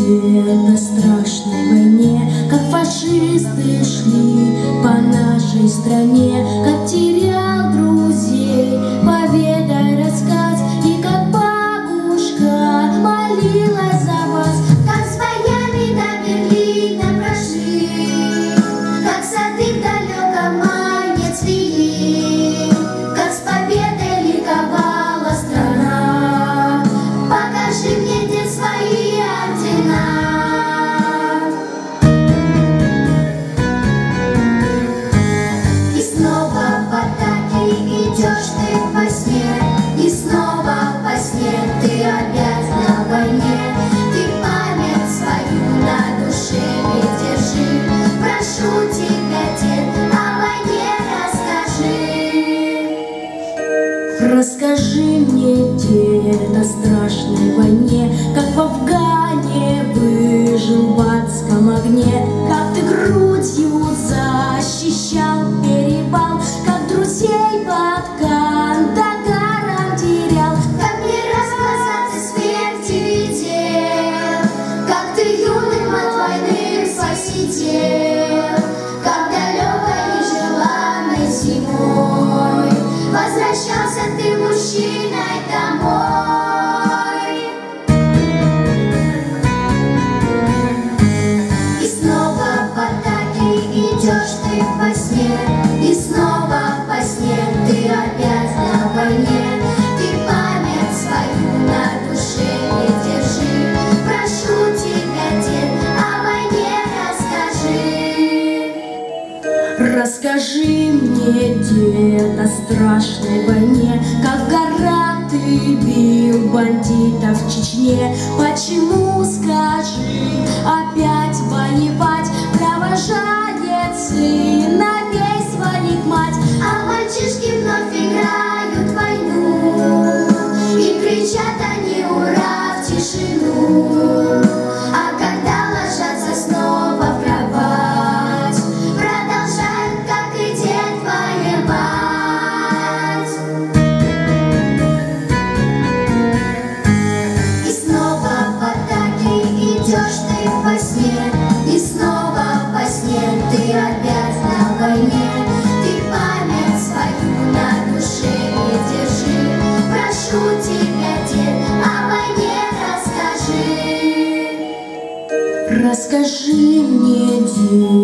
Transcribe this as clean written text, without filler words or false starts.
где-то страшной войне, как фашисты шли по нашей стране, как терял друзей, поведай рассказ, и как бабушка молилась за вас, как с боями до Берлина прошли, как сады в далеком мае цвели, как с победой ликовала страна. Покажи мне, дед, свои ордена. И снова в атаке идешь ты во сне, и снова во сне ты опять на войне. Ты память свою на душе ведь держи. Прошу тебя, дед, о войне расскажи. Расскажи мне, дед, о страшной войне, как в Афгане выжил в адском огне, как ты грудью защищал перевал, как друзей под Кандагаром терял, Как не раз глаза ты смерти видел, как ты юным от войны посидел, как далекой нежеланной зимой возвращался ты мужчиной домой. И снова в атаке идешь ты во сне, и снова во сне ты опять на войне. Ты память свою на душе не держи. Прошу тебя, дед, о войне расскажи. Расскажи мне, дед, о страшной войне, как в горах ты бил бандитов в Чечне. Почему, скажи, опять воевать, провожает сына весь своих мать? А мальчишки вновь играют в войну, и кричат они ура в тишину. А когда ложатся снова в кровать, продолжают, как и дед, воевать. И снова в атаке идешь ты во сне, и снова во сне ты опять на войне. Ты память свою на душе не держи. Прошу тебя, дед, о войне расскажи. Расскажи мне, дед,